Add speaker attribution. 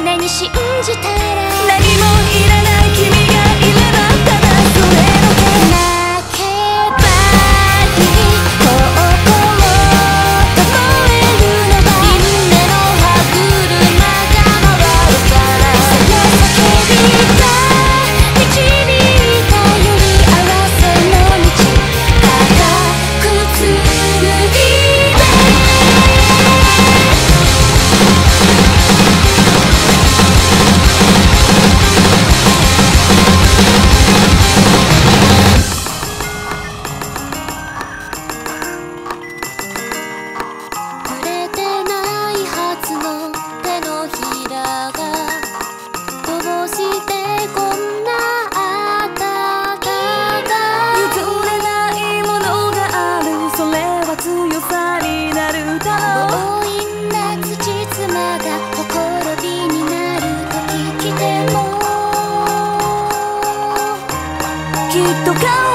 Speaker 1: 胸に信じたら
Speaker 2: 何もいらない君がいればただそれだけ。
Speaker 1: 泣けばいい高校を数えるのは夢の歯車が回るからその叫びが導いたより合わせの道固く紡いで触れてないはずの手のひらがどうしてこんなあったか
Speaker 2: 譲れないものがある、それは強さになるだろう。
Speaker 1: 強引な土妻がほころびになる時来ても
Speaker 2: きっと変わ